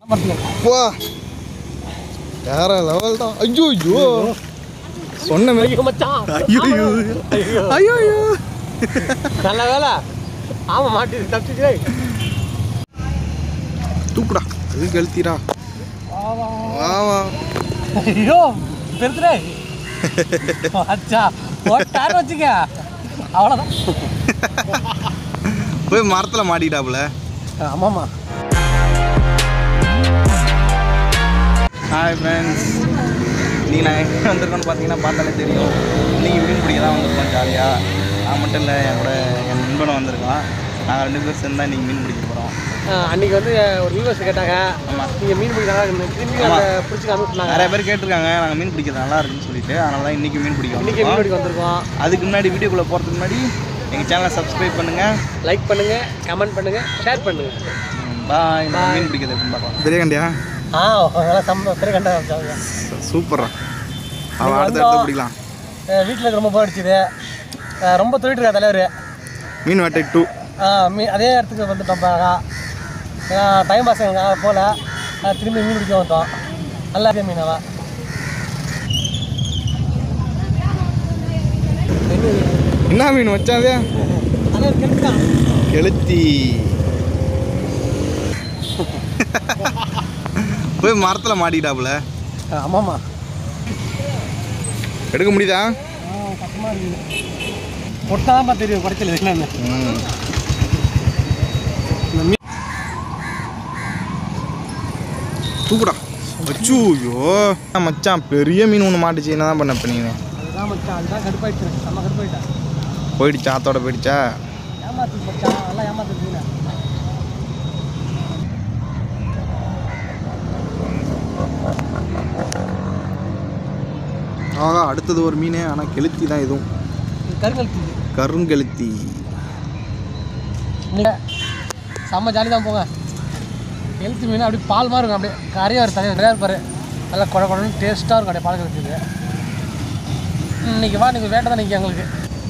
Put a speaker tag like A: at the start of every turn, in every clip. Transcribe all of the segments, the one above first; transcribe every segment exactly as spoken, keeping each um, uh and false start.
A: வா வேற லெவல் தான். ஐயோ ஐயோ சொன்ன மாதிரி
B: மச்சான்.
A: ஐயோ ஐயோ ஐயோ
B: நல்ல வேலை. ஆமா மாட்டி தப்பிச்சு.
A: தூக்குடா அது கழுத்திடா. வா வா
B: ஐயோ பெருத்துடே. அச்சா போட்டான்னு வச்சுக்க அவ்வளோதான்.
A: போய் மரத்தில் மாட்டிக்கிட்டாப்புல.
B: ஆமாம்மா.
A: ஹாய் ஃப்ரெண்ட்ஸ், இன்றைக்கி நான் எங்கே வந்திருக்கோன்னு பார்த்தீங்கன்னா பார்த்தாலே தெரியும். இன்றைக்கி மீன் பிடிக்க தான் வந்திருக்கோம் ஜாலியாக. நான் மட்டும் இல்லை, என் கூட என் நண்பனை வந்திருக்கோம். நாங்கள் ரெண்டு பேர் சேர்ந்து தான் இன்றைக்கி மீன் பிடிக்க போகிறோம்.
B: அன்றைக்கி வந்து ஒரு வியூவர்ஸ் கேட்டாங்க, ஆமாம் நீங்கள் மீன் பிடிக்கலாம் திரும்பி அதை பிடிச்சி காமிச்சிருந்தாங்க.
A: நிறைய பேர் கேட்டிருக்காங்க நாங்கள் மீன் பிடிக்கிறது நல்லா இருக்குன்னு சொல்லிட்டு. அதனால தான் இன்றைக்கி மீன் பிடிக்க
B: இன்றைக்கி மீன் பிடிக்க வந்திருக்கோம்.
A: அதுக்கு முன்னாடி வீடியோக்குள்ளே போகிறதுக்கு முன்னாடி எங்கள் சேனலை சப்ஸ்கிரைப் பண்ணுங்கள்,
B: லைக் பண்ணுங்கள், கமெண்ட் பண்ணுங்கள், ஷேர் பண்ணுங்கள்.
A: பாய். மீன் பிடிக்கிறது எப்படின்னு பார்க்கலாம். பெரிய கண்டியா?
B: ஆ நல்லா சம்ப பெரிய கண்டா
A: சூப்பரா. அவன் அடுத்த அடுத்து பிடிக்கலாம்.
B: வீட்டில் ரொம்ப போர் அடிச்சுது. ரொம்ப தொழிட்டு இருக்கா தலைவர். மீன்
A: வேட்டை டூ
B: மீ அதே இடத்துக்கு வந்துட்டோம். டைம் பாஸ் எங்களுக்காக போகல, திரும்பி மீன் பிடிக்க வந்தோம். நல்லா இருக்கே மீனவா.
A: என்ன மீன் வச்சாதே? கெளுத்தி. போய் மரத்தில் மாட்டிக்கிட்டாப்புல.
B: ஆமாம்மா.
A: எடுக்க முடியுதா?
B: கஷ்டமாக இருக்குது. பொட்டாதான்ப்பா தெரியும் குறைச்சல் என்னன்னு.
A: தூக்குடா. அச்சூயோ மச்சான், பெரிய மீன் ஒன்று மாட்டுச்சு. என்ன தான் பண்ண இப்போ நீங்கள்?
B: அதுதான் மச்சான், அதுதான் கடுப்பாயிடுச்சு. நம்ம கடுப்பாயிட்டா
A: போயிடுச்சா? ஆத்தோட போயிடுச்சா?
B: ஏமாத்து மச்சான், நல்லா ஏமாத்து மீன்.
A: ஆகா, அடுத்தது ஒரு மீன். ஆனால் கெளுத்தி தான் இதுவும்.
B: கருங்கெளுத்தி.
A: கருங்கெளுத்தி.
B: செம்ம ஜாலி தான் போங்க. கெளுத்தி மீன் அப்படியே பால் மாதிரி இருக்கும். அப்படியே கரையாக ஒரு தனியாக நிறையா இருப்பார். நல்லா குழ குழன்னு டேஸ்ட்டாக இருக்கும். அப்படியே பால் கெளுத்தி. இன்னைக்கு வா, இன்னைக்கு வேட்டை தான் நிற்கி எங்களுக்கு.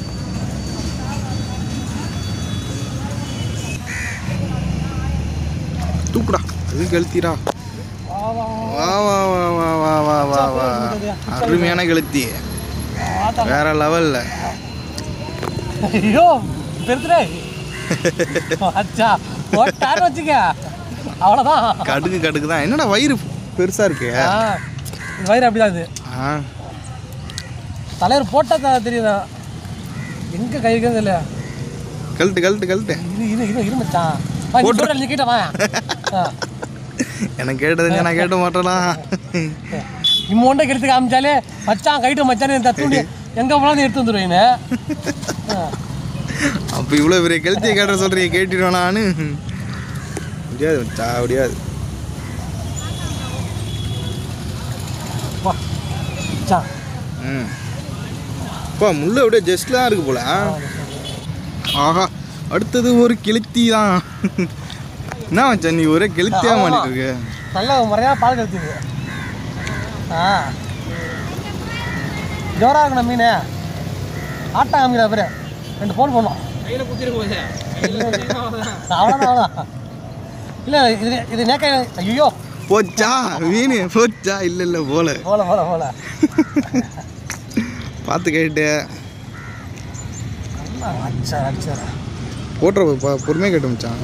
A: தூக்குடா அது கெளுத்திடா. வா வா வா வா வா வா வா வா அருமையான கெளுத்தி, வேற லெவல்ல.
B: ஐயோ பெருத்துடே. அச்சா போட்டான்னு வச்சுக்க அவ்வளோதான்.
A: கடுகு கடுகு தான். என்னடா வயிறு பெருசா இருக்கு?
B: வயிறு அப்படிதான் இது. தலைவர் போட்டால் தெரியுதா எங்கே கை இருக்கிறது இல்லை.
A: கழட்டு கழட்டு கழட்டு.
B: இது இது இது இருமச்சான் கேட்டவா?
A: எனக்கு கேட்டது நான் கேட்ட மாட்டேனா?
B: இம்மோண்ட கெடுத்து காமிச்சாலே மச்சான் கைட்டு மச்சானே தூண்டி எங்கே போனாலும் எடுத்து வந்துடுவேன்னு.
A: அப்போ இவ்வளோ பெரிய கெளுத்தியை கேட்ட சொல்கிறீங்க, கேட்டுடுவேன் நான். முடியாது மச்சா, முடியாது. ம் அப்பா முள்ளு அப்படியே ஜஸ்ட்ல தான் இருக்கு போல. ஆஹா, அடுத்தது ஒரு கெளுத்தி தான். என்ன மச்சான் நீ ஒரே கெளுத்தியா மாட்டிட்டு இருக்கு?
B: நல்ல முறையாக பால் கெளுத்திது. ஆ ஜோரா இருக்கணும் மீன். ஆட்டா காமிக்கிற பேர் ரெண்டு ஃபோன் பண்ணோம். அவ்வளோதான் அவ்வளோதான். இல்லை இது இது நேக்க. ஐயோ
A: போச்சா மீன்? போச்சா? இல்லை இல்லை போல
B: போல போல போல
A: பார்த்து கேட்டு
B: அச்சா அச்சா
A: போட்டுற பொறுமையாக கேட்டு மச்சான்.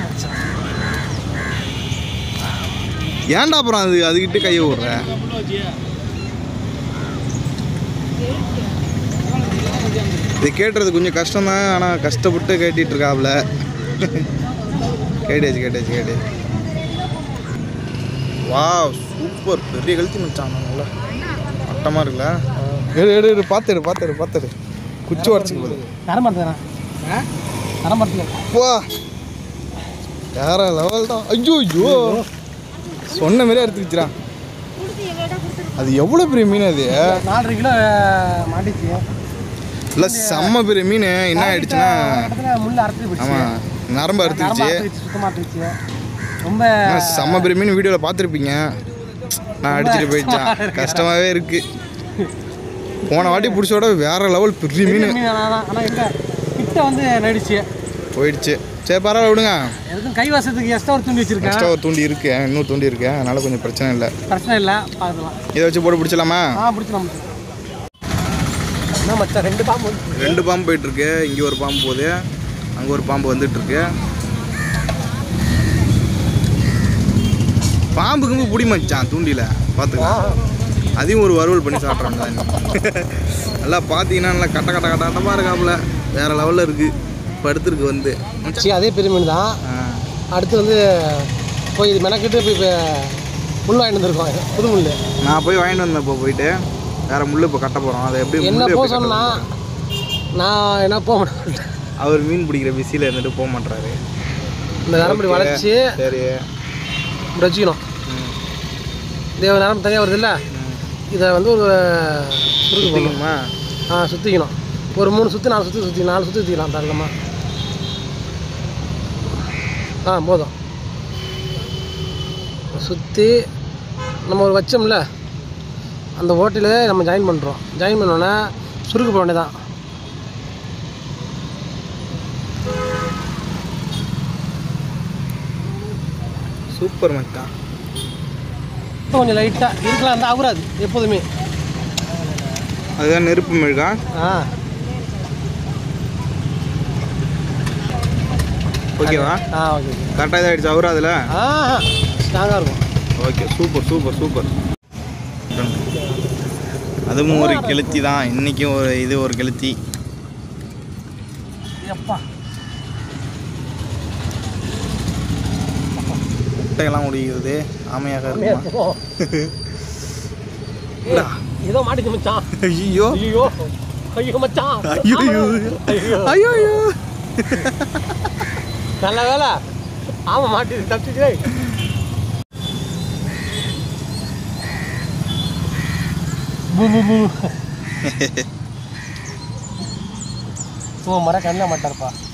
A: ஏன்டா அப்புறம் அது அதுக்கிட்ட கையை விடுற? இது கேட்டுறது கொஞ்சம் கஷ்டம்தான், ஆனால் கஷ்டப்பட்டு கேட்டுட்டு இருக்காப்புல. கேட்டாச்சு கேட்டாச்சு கேட்டு. வா சூப்பர், பெரிய கழுத்தி மச்சான். நல்லா மட்டமாக இருக்குல்ல. எடு எடு எடு பார்த்துடு பார்த்துடு பார்த்துடு. குச்சி உடச்சிக்க போகுது.
B: தரமாட்டேன் தரமாட்டேன்.
A: வா வேற லெவல் தான். ஐயோ ஐயோ சொன்ன மாதிரியே எடுத்துக்கிச்சுரா. அது எவ்வளோ பெரிய மீன்? அது
B: நாலரை கிலோ மாட்டிச்சு.
A: இல்லை செம்ம பெரிய மீன். என்ன ஆயிடுச்சுன்னா
B: முள்ளு அறுத்து.
A: ஆமாம், நரம்பு அறுத்துருச்சு.
B: சுத்தமாட்டுச்சு. ரொம்ப
A: செம்ம பெரிய மீன். வீடியோவில் பார்த்துருப்பீங்க. நான் அடிச்சுட்டு போயிடுச்சேன். கஷ்டமாகவே இருக்கு. போன வாட்டி பிடிச்சோட வேற லெவல் பெரிய மீன்.
B: ஆனால் எங்க கிட்ட வந்து நடிச்சு
A: போயிடுச்சு. சரி பரவாயில்ல விடுங்க.
B: எதுக்கும் கை வாசத்துக்கு எக்ஸ்ட்ரா ஒரு தூண்டி வச்சிருக்கேன்.
A: எக்ஸ்ட்ரா ஒரு தூண்டி இருக்கு, இன்னொரு தூண்டி இருக்கு, அதனால கொஞ்சம் பிரச்சனை இல்லை.
B: பிரச்சனை இல்லை, பார்க்கலாம்.
A: இதை வச்சு போட்டு பிடிச்சலாமா?
B: ஆ பிடிச்சலாம். என்ன மச்சான் ரெண்டு பாம்பு
A: ரெண்டு பாம்பு போயிட்டு இருக்கு. இங்கே ஒரு பாம்பு போகுது, அங்கே ஒரு பாம்பு வந்துட்டு இருக்கு. பாம்புக்கு பிடி மச்சான் தூண்டில பார்த்துக்கலாம். அதையும் ஒரு வறுவல் பண்ணி சாப்பிட்றாங்க. நல்லா பார்த்தீங்கன்னா நல்லா கட்ட கட்ட கட்ட கட்டமாக இருக்காப்புல, வேறு லெவலில் இருக்குது. இப்போ அடுத்துருக்கு வந்து
B: சரி அதே பெரிய மீன் தான். அடுத்து வந்து போய் இது மெனக்கிட்டு போய் இப்போ முள் வாங்கிட்டு வந்துருக்கோம், புது முள்.
A: நான் போய் வாங்கிட்டு வந்தேன். இப்போ போயிட்டு வேறு முள் இப்போ கட்ட போகிறோம். அதை எப்படி
B: என்ன போக சொன்னால் நான் என்ன போக மாட்டேன்.
A: அவர் மீன் பிடிக்கிற பிஸியில் இருந்துட்டு போக மாட்டுறாரு.
B: இந்த நரம்பு வளைச்சி
A: சரி
B: இப்படி வச்சுக்கணும். இதே ஒரு நரம்பு தனியாக வருது இல்லை, இதை வந்து ஒரு சுருக்கு போடணுமா? ஆ சுற்றிக்கணும். ஒரு மூணு சுற்றி நாலு சுற்றி சுற்றி நாலு சுற்றி சுற்றிக்கலாம் தாராளமாக. ஆ போதும். சுற்றி நம்ம ஒரு வச்சோம்ல, அந்த ஓட்டையில் நம்ம ஜாயின் பண்ணுறோம். ஜாயின் பண்ணோன்னே சுருக்கு போட வேண்டியதான்.
A: சூப்பர் மச்சான்.
B: கொஞ்சம் லைட்டாக இருக்கலாம், அந்த ஆகுறாது எப்போதுமே.
A: அதுதான் நெருப்பு மெழுகா.
B: ஆ
A: ஓகேவா?
B: ஆ ஓகே.
A: கரெக்டாக இதாக ஆகிடுச்சு அவரா அதில்?
B: ஆ ஸ்ட்ராங்காக இருக்கும்.
A: Okay super super super. அதுவும் ஒரு கெளுத்தி தான். இன்றைக்கும் ஒரு இது ஒரு கெளுத்தி.
B: எப்பா
A: முட்டையெல்லாம் முடிகிறது. ஆமையாக இருக்குமா?
B: ஏதோ மாட்டிச்சு மச்சான்.
A: ஐயோ
B: ஐயோ ஐயோ மச்சான்.
A: ஐயோ ஐயோ ஐயோ
B: நல்ல வேலை ஆமாம் மாட்டிச்சு, தப்பிச்சு. ஓ மர கண்ணில் மாட்டாருப்பா.